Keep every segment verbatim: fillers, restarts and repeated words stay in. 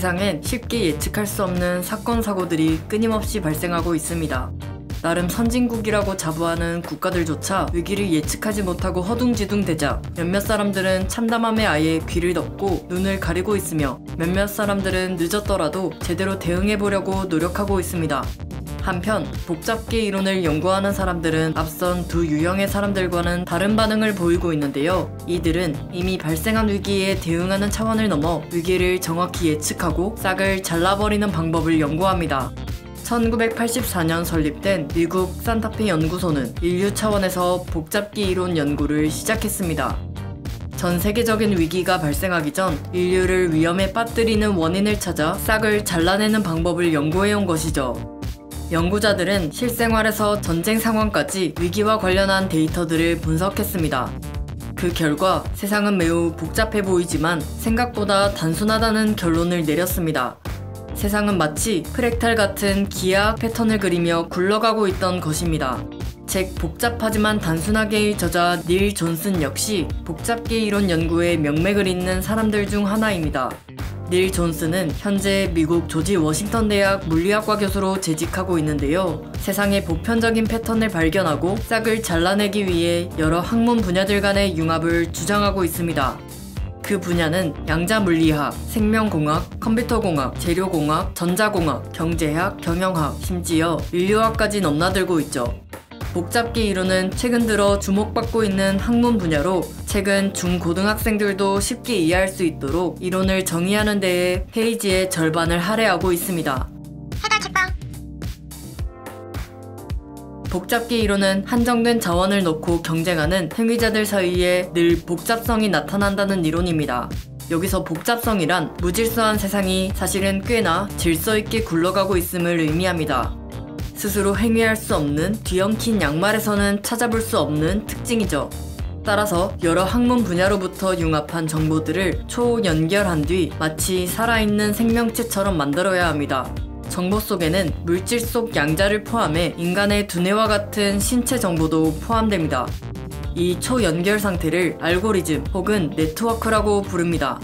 세상엔 쉽게 예측할 수 없는 사건, 사고들이 끊임없이 발생하고 있습니다. 나름 선진국이라고 자부하는 국가들조차 위기를 예측하지 못하고 허둥지둥대자 몇몇 사람들은 참담함에 아예 귀를 덮고 눈을 가리고 있으며 몇몇 사람들은 늦었더라도 제대로 대응해보려고 노력하고 있습니다. 한편 복잡계 이론을 연구하는 사람들은 앞선 두 유형의 사람들과는 다른 반응을 보이고 있는데요. 이들은 이미 발생한 위기에 대응하는 차원을 넘어 위기를 정확히 예측하고 싹을 잘라버리는 방법을 연구합니다. 천구백팔십사 년 설립된 미국 산타페 연구소는 인류 차원에서 복잡기 이론 연구를 시작했습니다. 전 세계적인 위기가 발생하기 전 인류를 위험에 빠뜨리는 원인을 찾아 싹을 잘라내는 방법을 연구해온 것이죠. 연구자들은 실생활에서 전쟁 상황까지 위기와 관련한 데이터들을 분석했습니다. 그 결과 세상은 매우 복잡해 보이지만 생각보다 단순하다는 결론을 내렸습니다. 세상은 마치 프랙탈 같은 기하학 패턴을 그리며 굴러가고 있던 것입니다. 책 복잡하지만 단순하게의 저자 닐 존슨 역시 복잡계 이론 연구에 명맥을 잇는 사람들 중 하나입니다. 닐 존슨은 현재 미국 조지 워싱턴 대학 물리학과 교수로 재직하고 있는데요. 세상의 보편적인 패턴을 발견하고 싹을 잘라내기 위해 여러 학문 분야들 간의 융합을 주장하고 있습니다. 그 분야는 양자물리학, 생명공학, 컴퓨터공학, 재료공학, 전자공학, 경제학, 경영학, 심지어 인류학까지 넘나들고 있죠. 복잡기 이론은 최근 들어 주목받고 있는 학문 분야로 최근 중고등학생들도 쉽게 이해할 수 있도록 이론을 정의하는 데에 페이지의 절반을 할애하고 있습니다. 복잡기 이론은 한정된 자원을 놓고 경쟁하는 행위자들 사이에 늘 복잡성이 나타난다는 이론입니다. 여기서 복잡성이란 무질서한 세상이 사실은 꽤나 질서있게 굴러가고 있음을 의미합니다. 스스로 행위할 수 없는 뒤엉킨 양말에서는 찾아볼 수 없는 특징이죠. 따라서 여러 학문 분야로부터 융합한 정보들을 초연결한 뒤 마치 살아있는 생명체처럼 만들어야 합니다. 정보 속에는 물질 속 양자를 포함해 인간의 두뇌와 같은 신체 정보도 포함됩니다. 이 초연결 상태를 알고리즘 혹은 네트워크라고 부릅니다.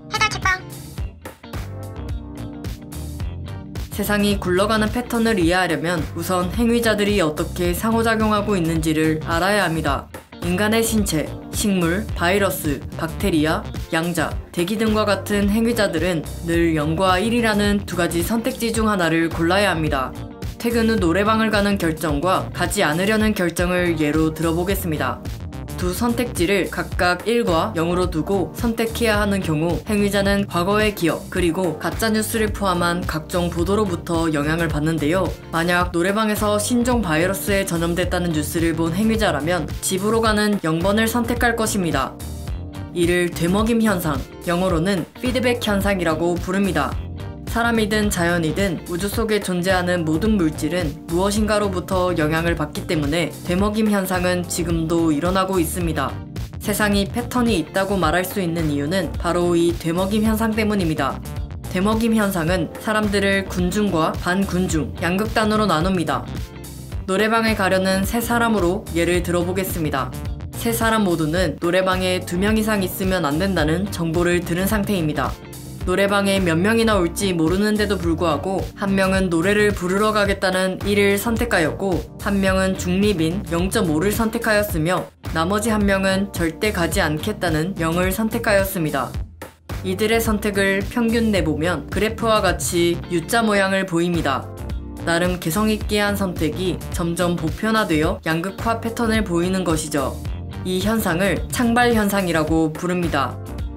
세상이 굴러가는 패턴을 이해하려면 우선 행위자들이 어떻게 상호작용하고 있는지를 알아야 합니다. 인간의 신체, 식물, 바이러스, 박테리아, 양자, 대기 등과 같은 행위자들은 늘 영과 일이라는 두 가지 선택지 중 하나를 골라야 합니다. 퇴근 후 노래방을 가는 결정과 가지 않으려는 결정을 예로 들어보겠습니다. 두 선택지를 각각 일과 영으로 두고 선택해야 하는 경우 행위자는 과거의 기억 그리고 가짜뉴스를 포함한 각종 보도로부터 영향을 받는데요. 만약 노래방에서 신종 바이러스에 전염됐다는 뉴스를 본 행위자라면 집으로 가는 영 번을 선택할 것입니다. 이를 되먹임 현상, 영어로는 피드백 현상이라고 부릅니다. 사람이든 자연이든 우주 속에 존재하는 모든 물질은 무엇인가로부터 영향을 받기 때문에 되먹임 현상은 지금도 일어나고 있습니다. 세상이 패턴이 있다고 말할 수 있는 이유는 바로 이 되먹임 현상 때문입니다. 되먹임 현상은 사람들을 군중과 반군중, 양극단으로 나눕니다. 노래방에 가려는 세 사람으로 예를 들어보겠습니다. 세 사람 모두는 노래방에 두 명 이상 있으면 안 된다는 정보를 들은 상태입니다. 노래방에 몇 명이나 올지 모르는데도 불구하고 한 명은 노래를 부르러 가겠다는 일을 선택하였고 한 명은 중립인 영 점 오를 선택하였으며 나머지 한 명은 절대 가지 않겠다는 영을 선택하였습니다. 이들의 선택을 평균 내보면 그래프와 같이 유자 모양을 보입니다. 나름 개성있게 한 선택이 점점 보편화되어 양극화 패턴을 보이는 것이죠. 이 현상을 창발 현상이라고 부릅니다.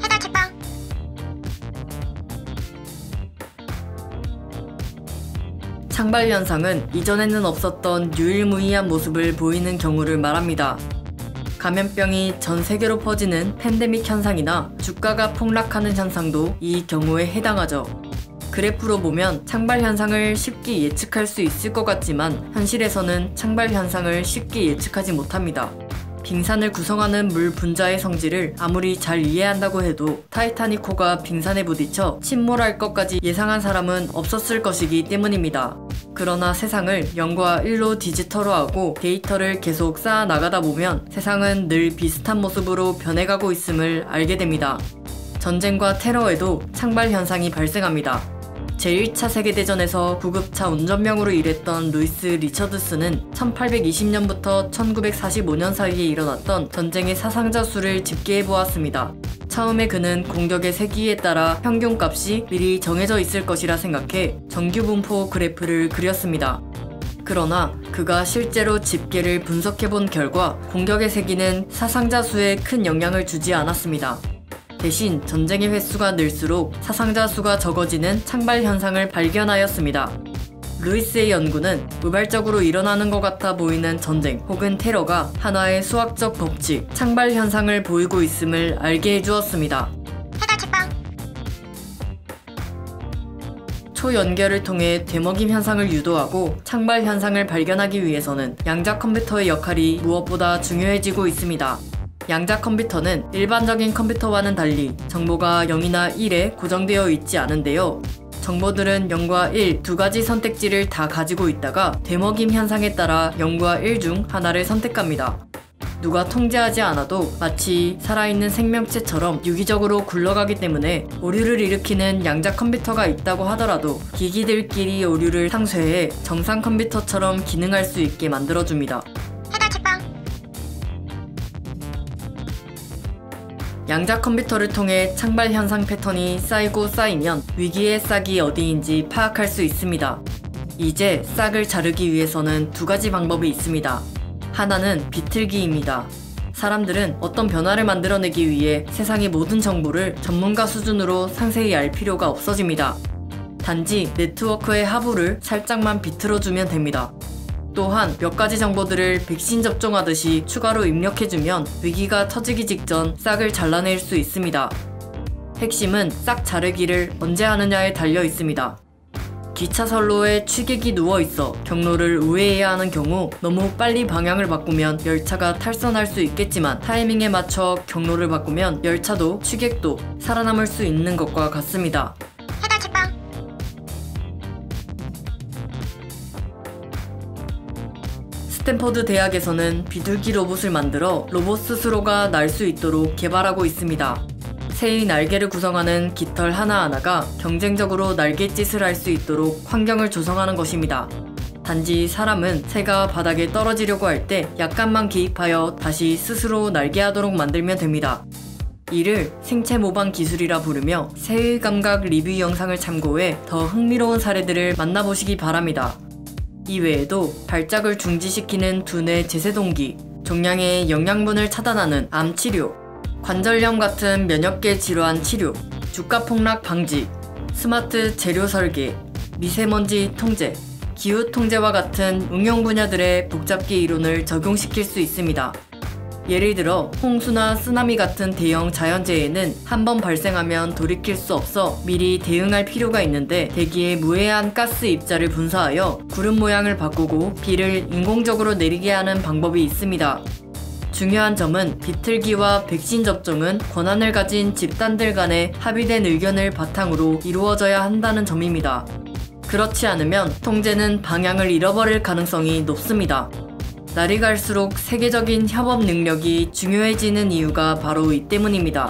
창발 현상은 이전에는 없었던 유일무이한 모습을 보이는 경우를 말합니다. 감염병이 전 세계로 퍼지는 팬데믹 현상이나 주가가 폭락하는 현상도 이 경우에 해당하죠. 그래프로 보면 창발 현상을 쉽게 예측할 수 있을 것 같지만 현실에서는 창발 현상을 쉽게 예측하지 못합니다. 빙산을 구성하는 물 분자의 성질을 아무리 잘 이해한다고 해도 타이타닉호가 빙산에 부딪혀 침몰할 것까지 예상한 사람은 없었을 것이기 때문입니다. 그러나 세상을 영과 일로 디지털화하고 데이터를 계속 쌓아 나가다 보면 세상은 늘 비슷한 모습으로 변해가고 있음을 알게 됩니다. 전쟁과 테러에도 창발 현상이 발생합니다. 제일 차 세계대전에서 구급차 운전병으로 일했던 루이스 리처드슨은 천팔백이십 년부터 천구백사십오 년 사이에 일어났던 전쟁의 사상자 수를 집계해 보았습니다. 처음에 그는 공격의 세기에 따라 평균값이 미리 정해져 있을 것이라 생각해 정규분포 그래프를 그렸습니다. 그러나 그가 실제로 집계를 분석해본 결과 공격의 세기는 사상자 수에 큰 영향을 주지 않았습니다. 대신 전쟁의 횟수가 늘수록 사상자 수가 적어지는 창발 현상을 발견하였습니다. 루이스의 연구는 우발적으로 일어나는 것 같아 보이는 전쟁 혹은 테러가 하나의 수학적 법칙, 창발 현상을 보이고 있음을 알게 해주었습니다. 초연결을 통해 되먹임 현상을 유도하고 창발 현상을 발견하기 위해서는 양자 컴퓨터의 역할이 무엇보다 중요해지고 있습니다. 양자 컴퓨터는 일반적인 컴퓨터와는 달리 정보가 영이나 일에 고정되어 있지 않은데요. 정보들은 영과 일 두 가지 선택지를 다 가지고 있다가 되먹임 현상에 따라 영과 일 중 하나를 선택합니다. 누가 통제하지 않아도 마치 살아있는 생명체처럼 유기적으로 굴러가기 때문에 오류를 일으키는 양자 컴퓨터가 있다고 하더라도 기기들끼리 오류를 상쇄해 정상 컴퓨터처럼 기능할 수 있게 만들어줍니다. 양자 컴퓨터를 통해 창발 현상 패턴이 쌓이고 쌓이면 위기의 싹이 어디인지 파악할 수 있습니다. 이제 싹을 자르기 위해서는 두 가지 방법이 있습니다. 하나는 비틀기입니다. 사람들은 어떤 변화를 만들어내기 위해 세상의 모든 정보를 전문가 수준으로 상세히 알 필요가 없어집니다. 단지 네트워크의 하부를 살짝만 비틀어주면 됩니다. 또한 몇 가지 정보들을 백신 접종하듯이 추가로 입력해주면 위기가 터지기 직전 싹을 잘라낼 수 있습니다. 핵심은 싹 자르기를 언제 하느냐에 달려 있습니다. 기차 선로에 취객이 누워있어 경로를 우회해야 하는 경우 너무 빨리 방향을 바꾸면 열차가 탈선할 수 있겠지만 타이밍에 맞춰 경로를 바꾸면 열차도 취객도 살아남을 수 있는 것과 같습니다. 스탠퍼드 대학에서는 비둘기 로봇을 만들어 로봇 스스로가 날 수 있도록 개발하고 있습니다. 새의 날개를 구성하는 깃털 하나하나가 경쟁적으로 날갯짓을 할 수 있도록 환경을 조성하는 것입니다. 단지 사람은 새가 바닥에 떨어지려고 할 때 약간만 개입하여 다시 스스로 날개하도록 만들면 됩니다. 이를 생체 모방 기술이라 부르며 새의 감각 리뷰 영상을 참고해 더 흥미로운 사례들을 만나보시기 바랍니다. 이외에도 발작을 중지시키는 두뇌 제세동기, 종양의 영양분을 차단하는 암치료, 관절염 같은 면역계 질환 치료, 주가 폭락 방지, 스마트 재료 설계, 미세먼지 통제, 기후 통제와 같은 응용 분야들의 복잡기 이론을 적용시킬 수 있습니다. 예를 들어 홍수나 쓰나미 같은 대형 자연재해는 한번 발생하면 돌이킬 수 없어 미리 대응할 필요가 있는데 대기에 무해한 가스 입자를 분사하여 구름 모양을 바꾸고 비를 인공적으로 내리게 하는 방법이 있습니다. 중요한 점은 비틀기와 백신 접종은 권한을 가진 집단들 간의 합의된 의견을 바탕으로 이루어져야 한다는 점입니다. 그렇지 않으면 통제는 방향을 잃어버릴 가능성이 높습니다. 날이 갈수록 세계적인 협업 능력이 중요해지는 이유가 바로 이 때문입니다.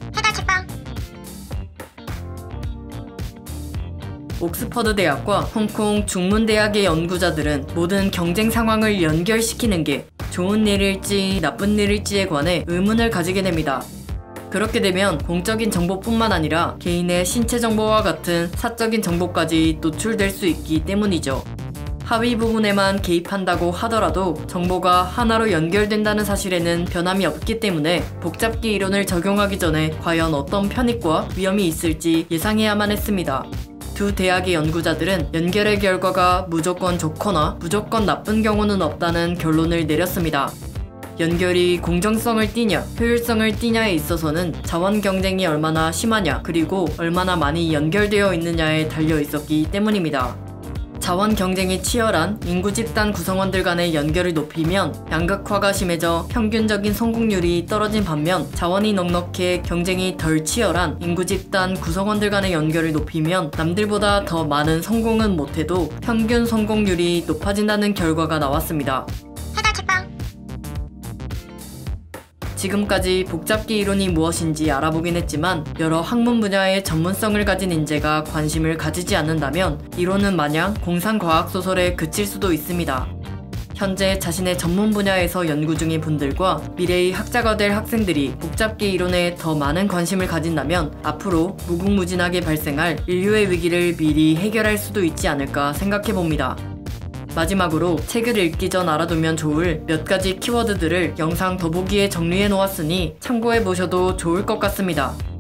옥스퍼드 대학과 홍콩 중문대학의 연구자들은 모든 경쟁 상황을 연결시키는 게 좋은 일일지 나쁜 일일지에 관해 의문을 가지게 됩니다. 그렇게 되면 공적인 정보뿐만 아니라 개인의 신체 정보와 같은 사적인 정보까지 노출될 수 있기 때문이죠. 하위 부분에만 개입한다고 하더라도 정보가 하나로 연결된다는 사실에는 변함이 없기 때문에 복잡기 이론을 적용하기 전에 과연 어떤 편익과 위험이 있을지 예상해야만 했습니다. 두 대학의 연구자들은 연결의 결과가 무조건 좋거나 무조건 나쁜 경우는 없다는 결론을 내렸습니다. 연결이 공정성을 띠냐 효율성을 띠냐에 있어서는 자원 경쟁이 얼마나 심하냐 그리고 얼마나 많이 연결되어 있느냐에 달려 있었기 때문입니다. 자원 경쟁이 치열한 인구 집단 구성원들 간의 연결을 높이면 양극화가 심해져 평균적인 성공률이 떨어진 반면 자원이 넉넉해 경쟁이 덜 치열한 인구 집단 구성원들 간의 연결을 높이면 남들보다 더 많은 성공은 못해도 평균 성공률이 높아진다는 결과가 나왔습니다. 지금까지 복잡기 이론이 무엇인지 알아보긴 했지만 여러 학문 분야의 전문성을 가진 인재가 관심을 가지지 않는다면 이론은 마냥 공상과학 소설에 그칠 수도 있습니다. 현재 자신의 전문 분야에서 연구 중인 분들과 미래의 학자가 될 학생들이 복잡기 이론에 더 많은 관심을 가진다면 앞으로 무궁무진하게 발생할 인류의 위기를 미리 해결할 수도 있지 않을까 생각해봅니다. 마지막으로 책을 읽기 전 알아두면 좋을 몇 가지 키워드들을 영상 더보기에 정리해 놓았으니 참고해 보셔도 좋을 것 같습니다.